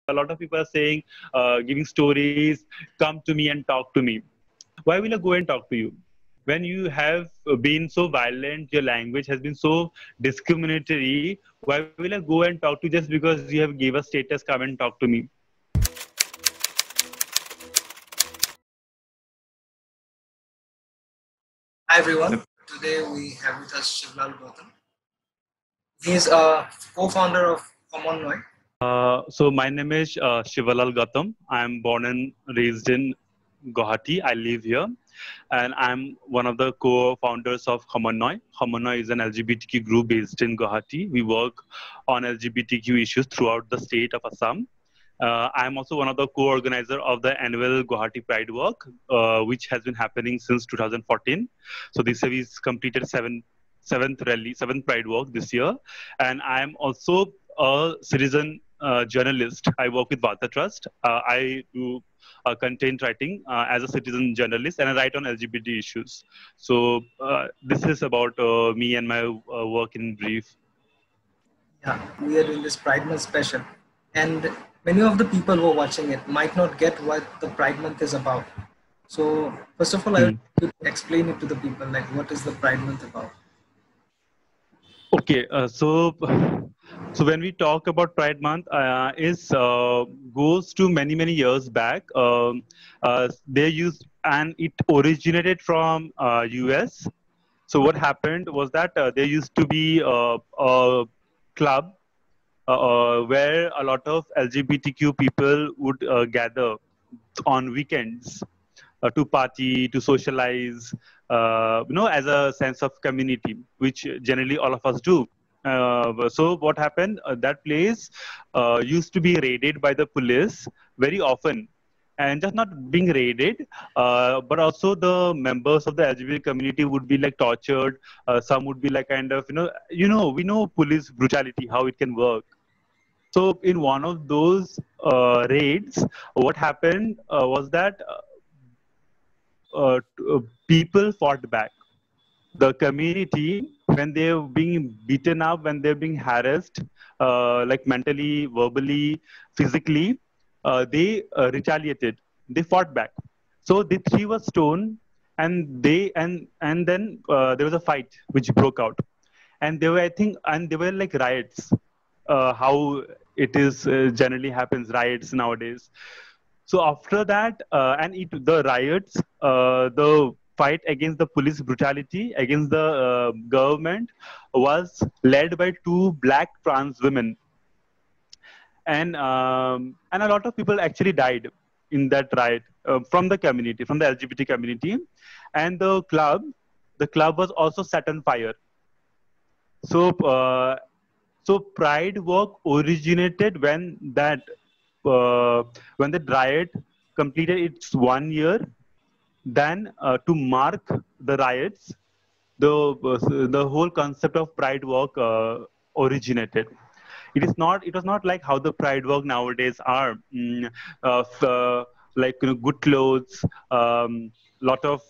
A lot of people are saying, giving stories, come to me and talk to me. Why will I go and talk to you? When you have been so violent, your language has been so discriminatory, why will I go and talk to you just because you have gave a status, come and talk to me? Hi everyone. Today we have with us Shivlal Gautam. He is a co-founder of Common Noi. So my name is Shivalal Gautam. I'm born and raised in Guwahati. I live here, and I'm one of the co-founders of Homonoi. Homonoi is an LGBTQ group based in Guwahati. We work on LGBTQ issues throughout the state of Assam. I'm also one of the co-organizer of the annual Guwahati Pride Walk, which has been happening since 2014. So this year we completed seventh Pride Walk this year, and I'm also a citizen journalist. I work with Vata Trust. I do content writing as a citizen journalist, and I write on LGBT issues. So this is about me and my work in brief. Yeah, we are doing this Pride Month special, and many of the people who are watching it might not get what the Pride Month is about. So first of all, I Hmm. will explain it to the people, like what is the Pride Month about? Okay, so when we talk about Pride Month, is goes to many years back. They used and it originated from US. So what happened was that there used to be a club where a lot of LGBTQ people would gather on weekends to party, to socialize, as a sense of community, which generally all of us do. So what happened? That place used to be raided by the police very often, and just not being raided, but also the members of the LGBT community would be like tortured. Some would be like kind of we know police brutality how it can work. So in one of those raids, what happened was that people fought back. The community, when they're being beaten up, when they're being harassed, like mentally, verbally, physically, they retaliated. They fought back. So the three were stoned, and then there was a fight which broke out, and they were, I think, and they were like riots. How it is generally happens riots nowadays. So after that, the riots, the fight against the police brutality, against the government, was led by two black trans women, and a lot of people actually died in that riot from the community, from the LGBT community, and the club was also set on fire. So, so Pride Walk originated uh, when the riot completed its 1 year. Then, to mark the riots, the whole concept of Pride Walk originated. It was not like how the Pride Walk nowadays are. Like good clothes, lot of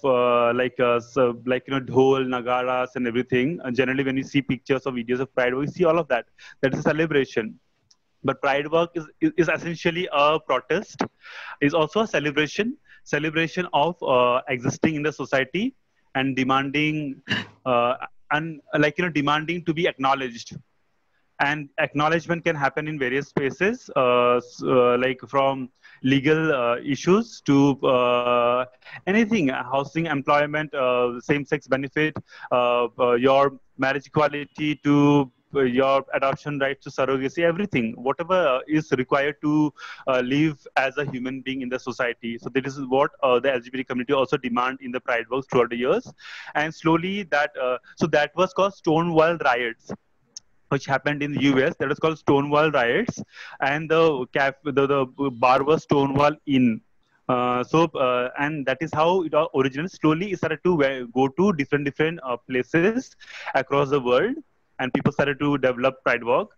dhol nagaras and everything. And generally, when you see pictures or videos of Pride Walk, you see all of that. That is a celebration. But Pride Walk is essentially a protest. Is also a celebration of existing in the society and demanding demanding to be acknowledged. And acknowledgement can happen in various spaces, like from legal issues to anything, housing, employment, same-sex benefit, your marriage equality, to your adoption rights, to surrogacy, everything, whatever is required to live as a human being in the society. So this is what the LGBT community also demand in the Pride Walks throughout the years. And slowly that was called Stonewall riots, which happened in the US. That was called Stonewall riots, and the bar was Stonewall Inn. And that is how it all originated. Slowly, it started to go to different places across the world, and people started to develop Pride Walk.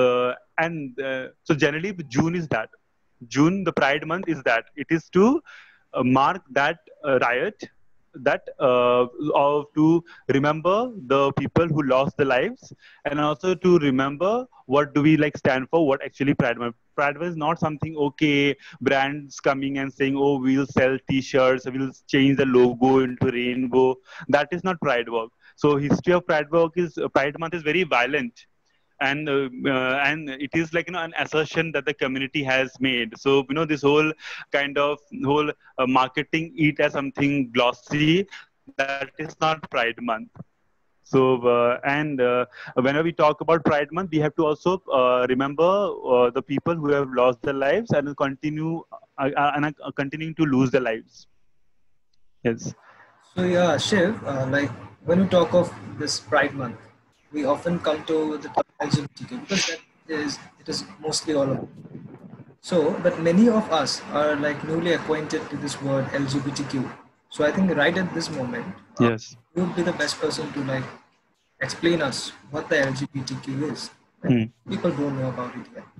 So generally, June is that. June, the Pride month is that. It is to mark that riot, that to remember the people who lost their lives, and also to remember what do we like stand for, what actually Pride Month. Pride Month is not something, okay, brands coming and saying, oh, we'll sell t-shirts, we'll change the logo into rainbow. That is not Pride work. So history of Pride work is, Pride Month is very violent, and it is like, an assertion that the community has made. So this whole kind of whole marketing it as something glossy, that is not Pride Month. So whenever we talk about Pride Month, we have to also remember the people who have lost their lives and continuing to lose their lives. Yes. So yeah, Shiv, like when we talk of this Pride Month, we often come to the term LGBTQ because it is mostly all about. So, but many of us are like newly acquainted to this word LGBTQ. So I think right at this moment, Yes. you would be the best person to like explain us what the LGBTQ is. Like, people don't know about it yet.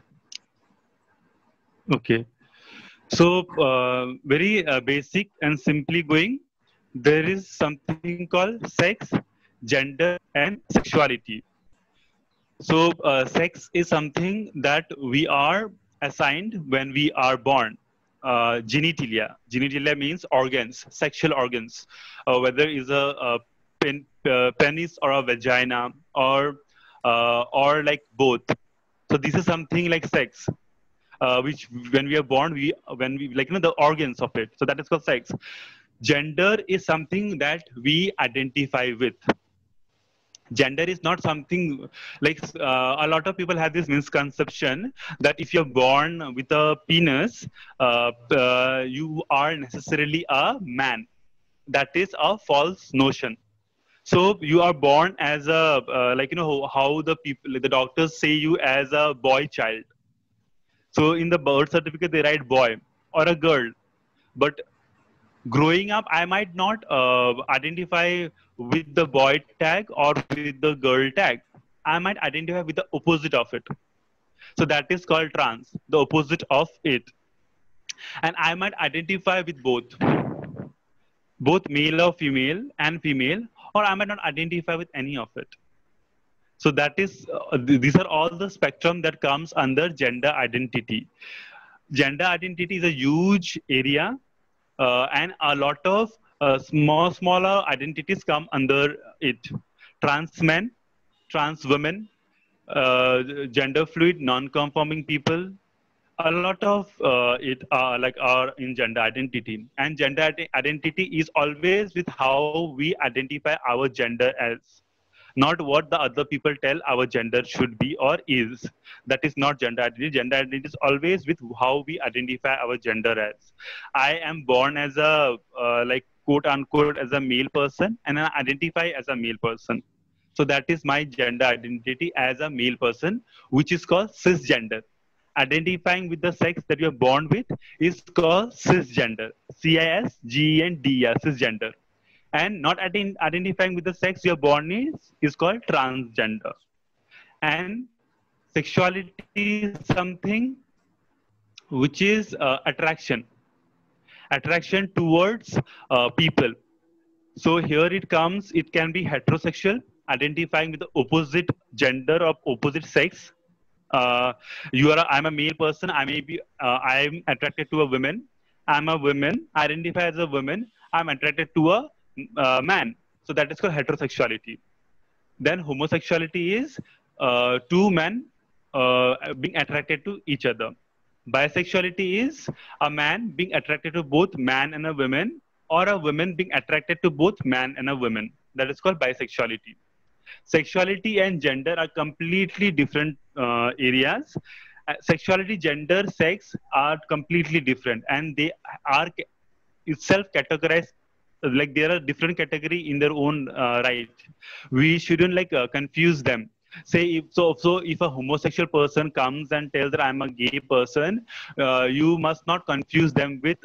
Okay. So very basic and simply going, there is something called sex, gender, and sexuality. So sex is something that we are assigned when we are born. Genitalia. Genitalia means organs, sexual organs, whether it's a penis or a vagina, or like both. So this is something like sex, which when we are born, when we like the organs of it. So that is called sex. Gender is something that we identify with. Gender is not something like a lot of people have this misconception that if you're born with a penis, you are necessarily a man. That is a false notion. So you are born as a how the people, the doctors say you as a boy child. So in the birth certificate they write boy or a girl, but growing up I might not identify with the boy tag or with the girl tag. I might identify with the opposite of it. So that is called trans, the opposite of it. And I might identify with both male or female, or I might not identify with any of it. So that is these are all the spectrum that comes under gender identity. Gender identity is a huge area, and a lot of smaller identities come under it. Trans men, trans women, gender fluid, non-conforming people. A lot of it are in gender identity, and gender identity is always with how we identify our gender as, not what the other people tell our gender should be or is. That is not gender identity. Gender identity is always with how we identify our gender as. I am born as a like quote unquote as a male person, and I identify as a male person. So that is my gender identity as a male person, which is called cisgender. Identifying with the sex that you are born with is called cisgender. CISGENDER, cisgender. And not identifying with the sex you're born is called transgender. And sexuality is something which is attraction towards people. So here it comes, it can be heterosexual, identifying with the opposite gender of opposite sex. I'm a male person, I'm attracted to a woman. I'm a woman, identify as a woman, I'm attracted to a man. So that is called heterosexuality. Then homosexuality is two men being attracted to each other. Bisexuality is a man being attracted to both man and a woman, or a woman being attracted to both man and a woman. That is called bisexuality. Sexuality and gender are completely different areas. Sexuality, gender, sex are completely different, and they are itself categorized, like they are a different category in their own right. We shouldn't like confuse them. Say if a homosexual person comes and tells that I'm a gay person, you must not confuse them with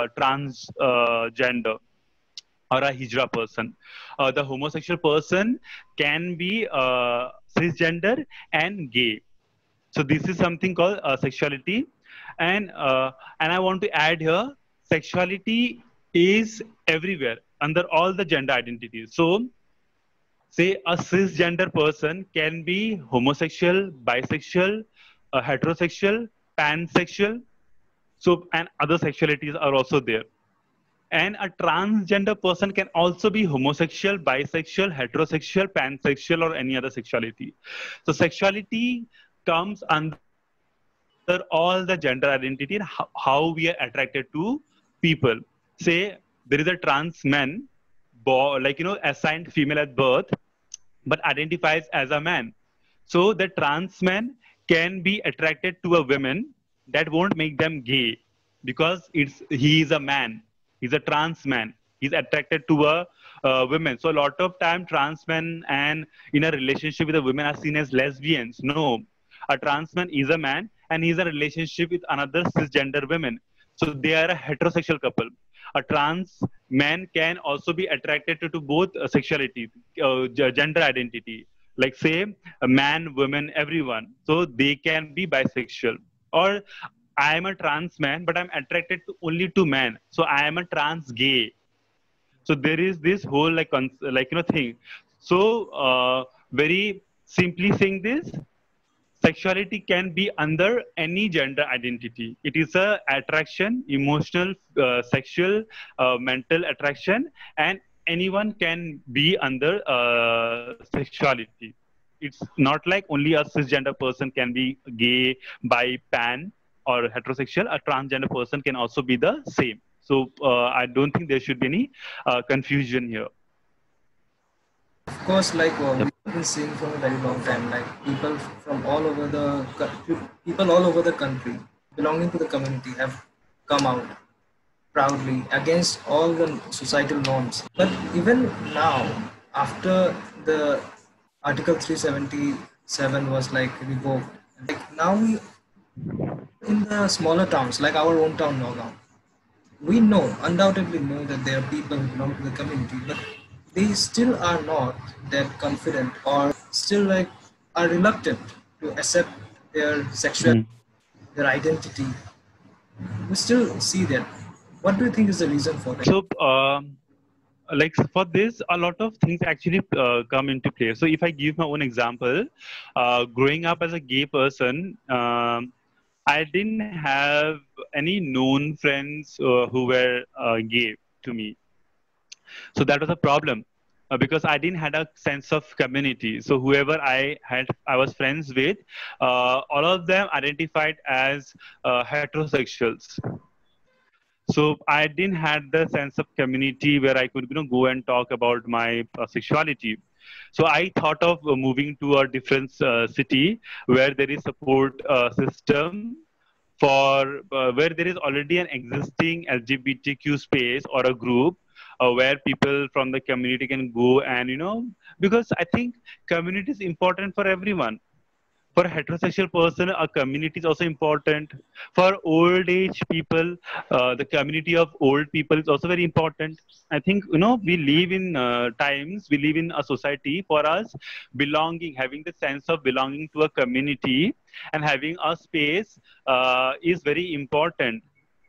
transgender or a hijra person. The homosexual person can be cisgender and gay. So this is something called sexuality, and I want to add here, sexuality is everywhere. under all the gender identities. So say a cisgender person can be homosexual, bisexual, heterosexual, pansexual, so and other sexualities are also there. And a transgender person can also be homosexual, bisexual, heterosexual, pansexual, or any other sexuality. So sexuality comes under all the gender identity and how we are attracted to people. Say there is a trans man, assigned female at birth, but identifies as a man. So the trans man can be attracted to a woman. That won't make them gay because he is a man. He's a trans man. He's attracted to a woman. So a lot of time trans men and in a relationship with a woman are seen as lesbians. No, a trans man is a man and he's in a relationship with another cisgender woman. So they are a heterosexual couple. A trans man can also be attracted to both sexuality, gender identity, like say a man, woman, everyone. So they can be bisexual. Or I am a trans man, but I'm attracted to only to men. So I am a trans gay. So there is this whole thing. So very simply saying this, sexuality can be under any gender identity. It is a attraction, emotional, sexual, mental attraction, and anyone can be under sexuality. It's not like only a cisgender person can be gay, bi, pan, or heterosexual. A transgender person can also be the same. So I don't think there should be any confusion here. Of course, like Yep. we've been seeing from a very long time, like people from all over people all over the country belonging to the community have come out proudly against all the societal norms. But even now, after the Article 377 was like revoked, like now we in the smaller towns, like our own town Nagaon, we undoubtedly know that there are people who belong to the community, but they still are not that confident or still like are reluctant to accept their sexuality, their identity. We still see that. What do you think is the reason for that? So, like for this, a lot of things actually come into play. So, if I give my own example, growing up as a gay person, I didn't have any known friends who were gay to me. So that was a problem because I didn't had a sense of community. So whoever I was friends with, all of them identified as heterosexuals. So I didn't had the sense of community where I could go and talk about my sexuality. So I thought of moving to a different city where there is support system for where there is already an existing LGBTQ space or a group where people from the community can go and because I think community is important for everyone. For a heterosexual person, a community is also important. For old age people, the community of old people is also very important. I think we live in times, we live in a society. For us, belonging, having the sense of belonging to a community and having a space is very important.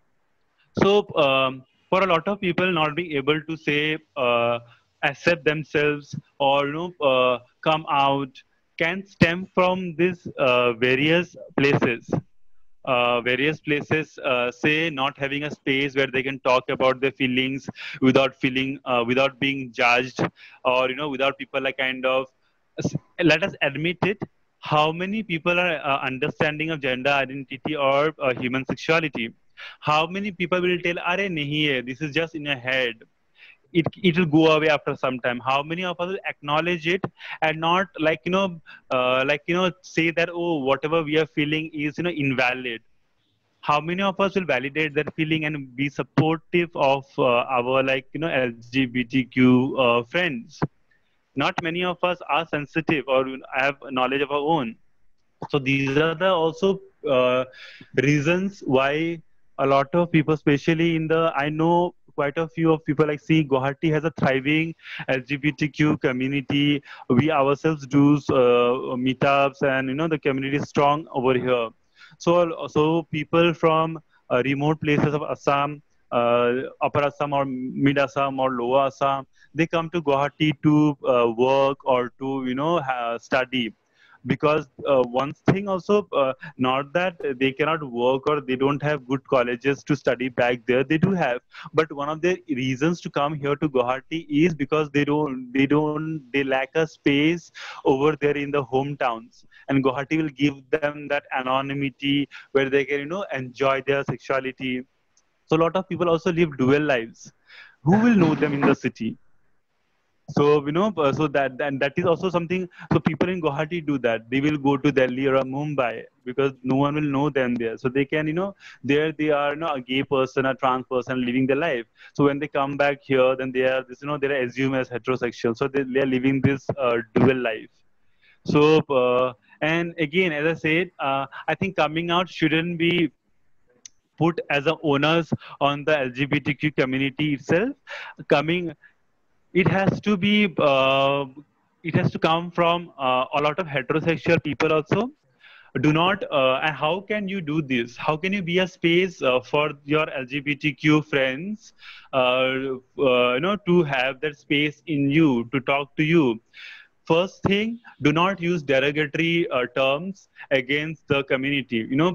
So for a lot of people, not being able to say accept themselves or come out can stem from these various places, say not having a space where they can talk about their feelings without without being judged, or without people like let us admit it, how many people are understanding of gender identity or human sexuality. How many people will tell, "Are nahi hai, this is just in your head." It will go away after some time. How many of us will acknowledge it and not say that, oh, whatever we are feeling is invalid? How many of us will validate that feeling and be supportive of our LGBTQ friends? Not many of us are sensitive or have knowledge of our own. So these are the also reasons why a lot of people, especially I know quite a few of people, like, see, Guwahati has a thriving LGBTQ community. We ourselves do meetups, and the community is strong over here. So people from remote places of Assam, Upper Assam or Mid Assam or Lower Assam, they come to Guwahati to work or to study. Because one thing also, not that they cannot work or they don't have good colleges to study back there, they do have, but one of the reasons to come here to Guwahati is because they lack a space over there in the hometowns, and Guwahati will give them that anonymity where they can enjoy their sexuality. So a lot of people also live dual lives. Who will know them in the city? So so that is also something. So people in Guwahati do that. They will go to Delhi or Mumbai because no one will know them there. So they can there they are a gay person, a trans person living their life. So when they come back here, then they are this they are assumed as heterosexual. So they are living this dual life. So and again, as I said, I think coming out shouldn't be put as a onus on the LGBTQ community itself. Coming it has to be it has to come from a lot of heterosexual people also. Do not and how can you do this? How can you be a space for your LGBTQ friends to have that space in you to talk to you? First thing, do not use derogatory terms against the community.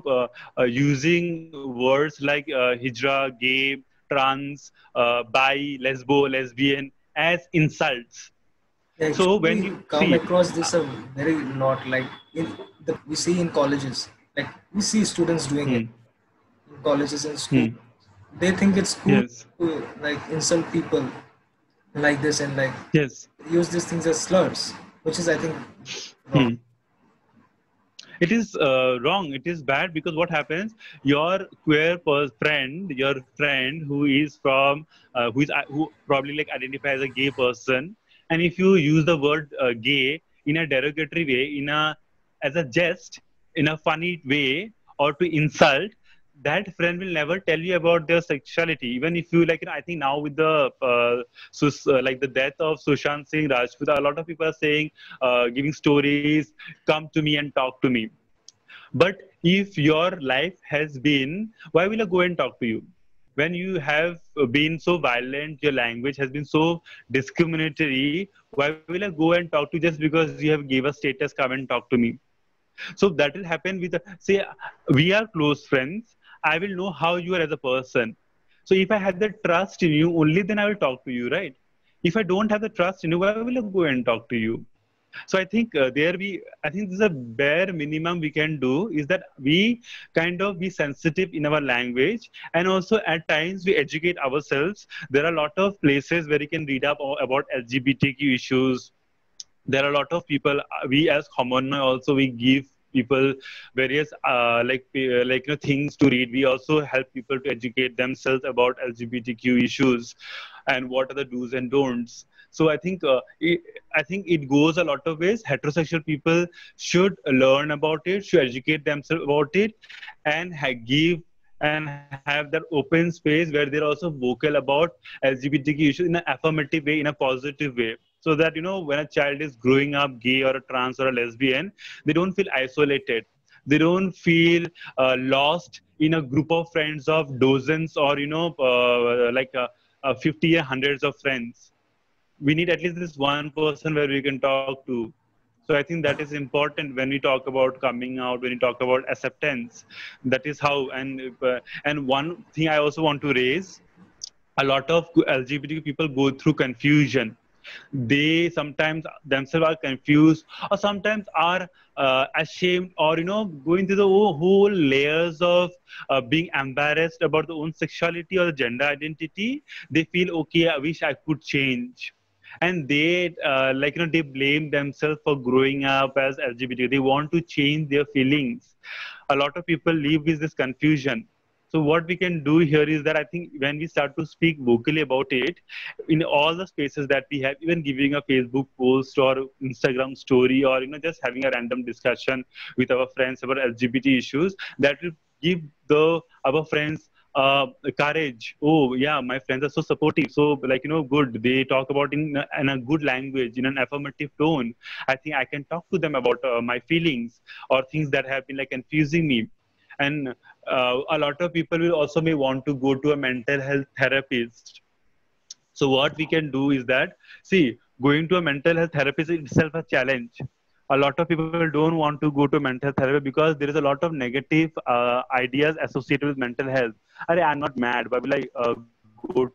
Using words like hijra, gay, trans, bi, lesbo, lesbian as insults. So Actually, when we you come see, across this a very lot. Like we see in colleges, like we see students doing it hmm, in colleges and school. hmm, They think it's cool yes, to like insult people like this and like yes. use these things as slurs, which is I think wrong. Hmm. It is wrong. It is bad because what happens? Your friend, your friend who is from, who probably like identify as a gay person, and if you use the word gay in a derogatory way, as a jest, in a funny way, or to insult, that friend will never tell you about their sexuality. Even if you like, I think now with the like the death of Sushant Singh Rajput, a lot of people are saying, giving stories, come to me and talk to me. But if your life has been, why will I go and talk to you? When you have been so violent, your language has been so discriminatory, why will I go and talk to you just because you have gave a status, come and talk to me? So that will happen with, say, we are close friends. I will know how you are as a person. So if I have the trust in you, only then I will talk to you, right? If I don't have the trust in you, why will I go and talk to you? So I think I think this is a bare minimum we can do, is that we kind of be sensitive in our language, and also at times we educate ourselves. There are a lot of places where you can read up about LGBTQ issues. There are a lot of people, we as common also, we give people various things to read. We also help people to educate themselves about LGBTQ issues and what are the do's and don'ts. So I think it goes a lot of ways. Heterosexual people should learn about it, should educate themselves about it, and give and have that open space where they're also vocal about LGBTQ issues in an affirmative way, in a positive way. So that, when a child is growing up gay or a trans or a lesbian, they don't feel isolated. They don't feel lost in a group of friends of dozens or, 50 or hundreds of friends. We need at least this one person where we can talk to. So I think that is important when we talk about coming out, when we talk about acceptance. That is how. And one thing I also want to raise, a lot of LGBT people go through confusion. They sometimes themselves are confused, or sometimes are ashamed, or going through the whole layers of being embarrassed about their own sexuality or the gender identity. They feel, okay, I wish I could change, and they they blame themselves for growing up as LGBT. They want to change their feelings. A lot of people live with this confusion. So what we can do here is that I think when we start to speak vocally about it, in all the spaces that we have, even giving a Facebook post or Instagram story, or just having a random discussion with our friends about LGBT issues, that will give our friends courage. Oh yeah, my friends are so supportive, so good. They talk about in a good language, in an affirmative tone. I think I can talk to them about my feelings or things that have been like confusing me. And a lot of people will also may want to go to a mental health therapist. So what we can do is that, see, going to a mental health therapist is itself a challenge. A lot of people don't want to go to mental therapy because there is a lot of negative ideas associated with mental health. Arey, I'm not mad, why will I go to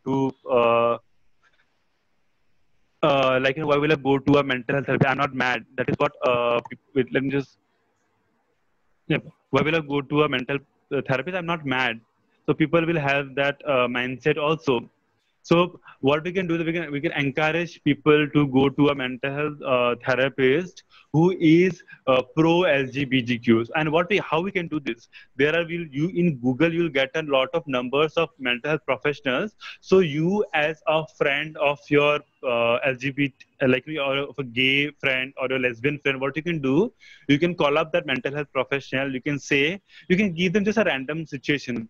why will I go to a mental health therapy? I'm not mad. That is what wait, let me just yeah. Why will I go to a mental therapist? I'm not mad. So people will have that mindset also. So what we can do is we can encourage people to go to a mental health therapist who is pro LGBTQs. And how we can do this? There are you in Google you'll get a lot of numbers of mental health professionals. So you as a friend of your LGBT or of a gay friend or a lesbian friend, what you can do, you can call up that mental health professional. You can give them just a random situation,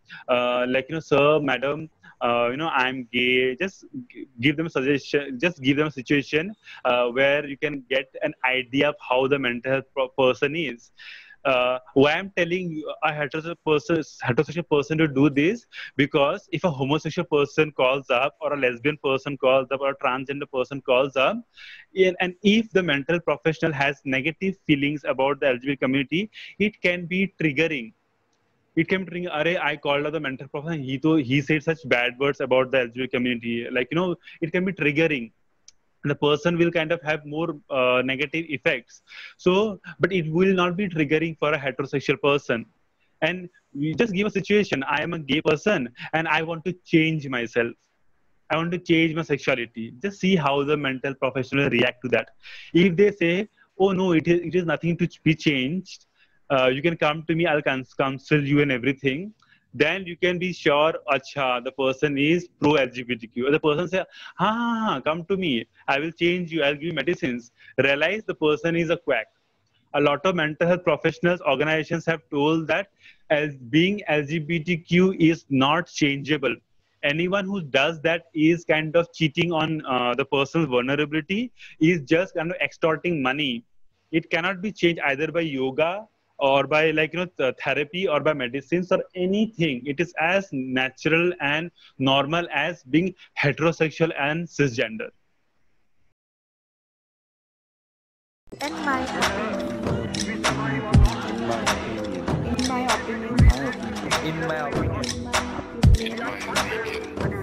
sir, madam, I'm gay. Just give them a suggestion. Just give them a situation where you can get an idea of how the mental health person is. Why I'm telling you a heterosexual person to do this, because if a homosexual person calls up or a lesbian person calls up or a transgender person calls up, and if the mental professional has negative feelings about the LGBT community, it can be triggering. It came to ring, Array, I called out the mental professional. He said such bad words about the LGBT community. It can be triggering. The person will kind of have more negative effects. So, but it will not be triggering for a heterosexual person. And we just give a situation. I am a gay person and I want to change myself. I want to change my sexuality. Just see how the mental professional react to that. If they say, oh no, it is nothing to be changed, you can come to me, I'll counsel you and everything, then you can be sure, acha, the person is pro LGBTQ. The person say, come to me, I will change you, I'll give you medicines. Realize the person is a quack. A lot of mental health professionals, organizations have told that as being LGBTQ is not changeable. Anyone who does that is kind of cheating on the person's vulnerability, is just kind of extorting money. It cannot be changed either by yoga or by therapy or by medicines or anything. It is as natural and normal as being heterosexual and cisgender. In my opinion, In my opinion. in my opinion,